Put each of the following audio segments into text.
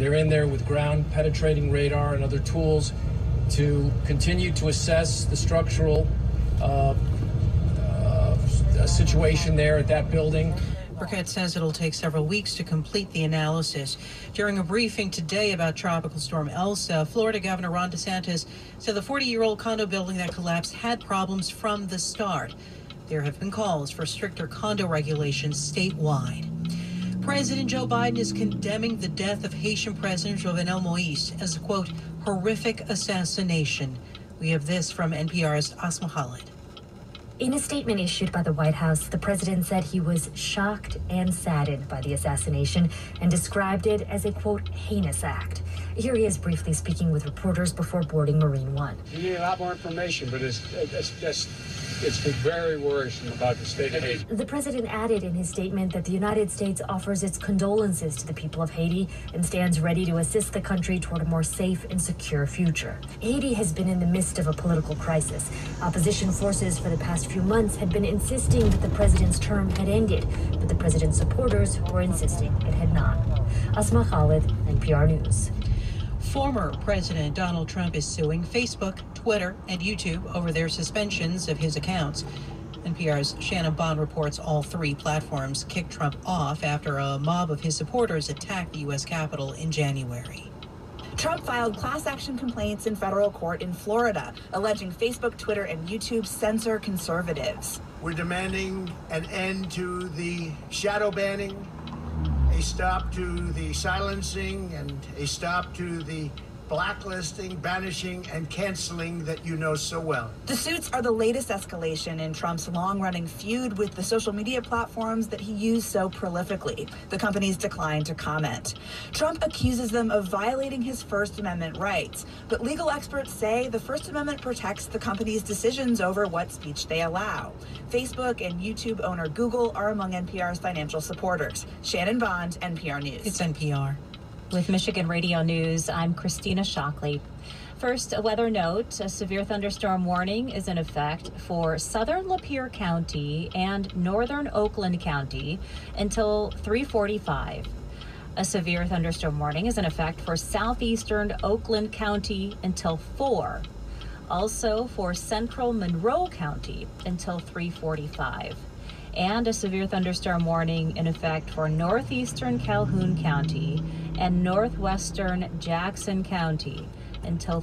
They're in there with ground penetrating radar and other tools to continue to assess the structural situation there at that building. Burkett says it'll take several weeks to complete the analysis. During a briefing today about Tropical Storm Elsa, Florida Governor Ron DeSantis said the 40-year-old condo building that collapsed had problems from the start. There have been calls for stricter condo regulations statewide. President Joe Biden is condemning the death of Haitian President Jovenel Moïse as a, quote, horrific assassination. We have this from NPR's Asma Khalid. In a statement issued by the White House, the president said he was shocked and saddened by the assassination and described it as a, quote, heinous act. Here he is briefly speaking with reporters before boarding Marine One. We need a lot more information, but it's very worrisome about the state of Haiti. The president added in his statement that the United States offers its condolences to the people of Haiti and stands ready to assist the country toward a more safe and secure future. Haiti has been in the midst of a political crisis. Opposition forces for the past few months had been insisting that the president's term had ended, but the president's supporters were insisting it had not. Asma Khalid, NPR News. Former President Donald Trump is suing Facebook, Twitter, and YouTube over their suspensions of his accounts. NPR's Shannon Bond reports all three platforms kicked Trump off after a mob of his supporters attacked the U.S. Capitol in January. Trump filed class action complaints in federal court in Florida, alleging Facebook, Twitter, and YouTube censor conservatives. We're demanding an end to the shadow banning, a stop to the silencing, and a stop to the blacklisting, banishing, and canceling that you know so well. The suits are the latest escalation in Trump's long-running feud with the social media platforms that he used so prolifically. The companies declined to comment. Trump accuses them of violating his First Amendment rights, but legal experts say the First Amendment protects the company's decisions over what speech they allow. Facebook and YouTube owner Google are among NPR's financial supporters. Shannon Bond, NPR News. It's NPR. With Michigan Radio News, I'm Christina Shockley. First, a weather note. A severe thunderstorm warning is in effect for southern Lapeer County and northern Oakland County until 3:45. A severe thunderstorm warning is in effect for southeastern Oakland County until 4. Also for central Monroe County until 3:45. And a severe thunderstorm warning in effect for northeastern Calhoun County and northwestern Jackson County until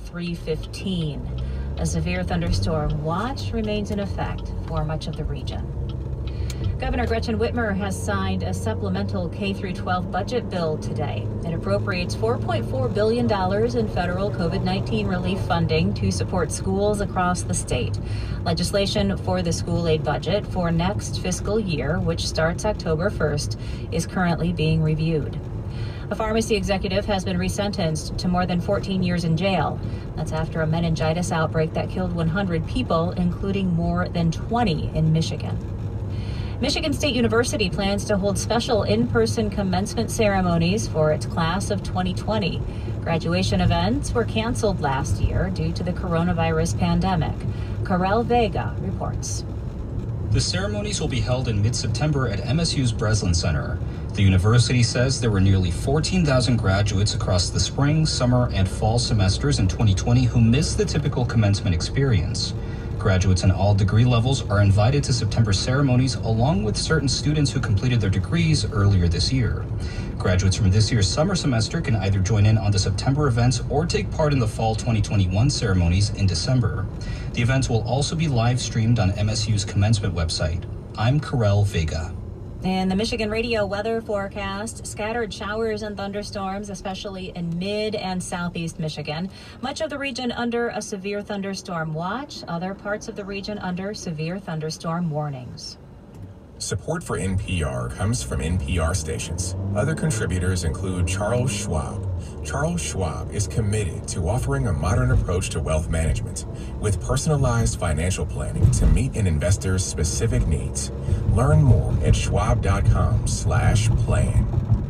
3:15. A severe thunderstorm watch remains in effect for much of the region. Governor Gretchen Whitmer has signed a supplemental K-12 budget bill today. It appropriates $4.4 billion in federal COVID-19 relief funding to support schools across the state. Legislation for the school aid budget for next fiscal year, which starts October 1st, is currently being reviewed. A pharmacy executive has been resentenced to more than 14 years in jail. That's after a meningitis outbreak that killed 100 people, including more than 20 in Michigan. Michigan State University plans to hold special in-person commencement ceremonies for its class of 2020. Graduation events were canceled last year due to the coronavirus pandemic. Karel Vega reports. The ceremonies will be held in mid-September at MSU's Breslin Center. The university says there were nearly 14,000 graduates across the spring, summer, and fall semesters in 2020 who missed the typical commencement experience. Graduates in all degree levels are invited to September ceremonies, along with certain students who completed their degrees earlier this year. Graduates from this year's summer semester can either join in on the September events or take part in the fall 2021 ceremonies in December. The events will also be live streamed on MSU's commencement website. I'm Karel Vega. In the Michigan Radio weather forecast, scattered showers and thunderstorms, especially in mid and southeast Michigan. Much of the region under a severe thunderstorm watch, other parts of the region under severe thunderstorm warnings. Support for NPR comes from NPR stations. Other contributors include Charles Schwab. Charles Schwab is committed to offering a modern approach to wealth management with personalized financial planning to meet an investor's specific needs. Learn more at schwab.com/plan.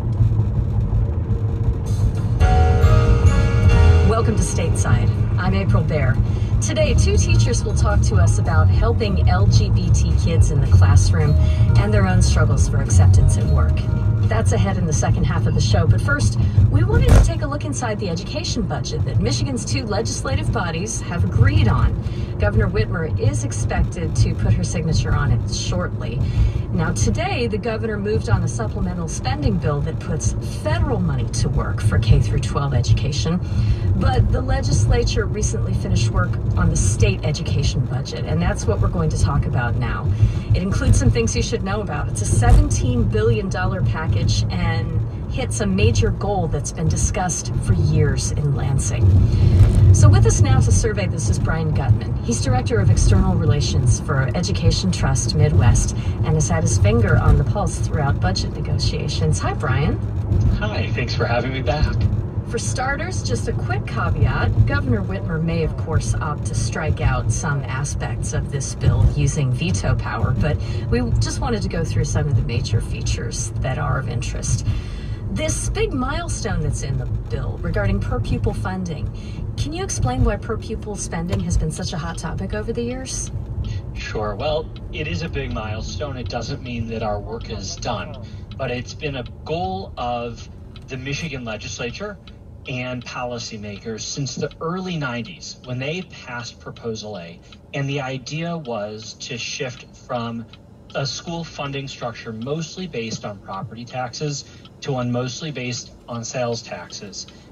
Welcome to Stateside. I'm April Baer. Today, two teachers will talk to us about helping LGBT kids in the classroom and their own struggles for acceptance at work. That's ahead in the second half of the show. But first, we wanted to take take a look inside the education budget that Michigan's two legislative bodies have agreed on. Governor Whitmer is expected to put her signature on it shortly. Now, today, the governor moved on a supplemental spending bill that puts federal money to work for K through 12 education. But the legislature recently finished work on the state education budget, and that's what we're going to talk about now. It includes some things you should know about. It's a $17 billion package and hits a major goal that's been discussed for years in Lansing. So with us now to survey this is Brian Gutman. He's Director of External Relations for Education Trust Midwest and has had his finger on the pulse throughout budget negotiations. Hi, Brian. Hi, thanks for having me back. For starters, just a quick caveat. Governor Whitmer may, of course, opt to strike out some aspects of this bill using veto power, but we just wanted to go through some of the major features that are of interest. This big milestone that's in the bill regarding per-pupil funding, can you explain why per-pupil spending has been such a hot topic over the years? Sure. Well, it is a big milestone. It doesn't mean that our work is done, but it's been a goal of the Michigan legislature and policymakers since the early 90s when they passed Proposal A. And the idea was to shift from a school funding structure mostly based on property taxes to one mostly based on sales taxes.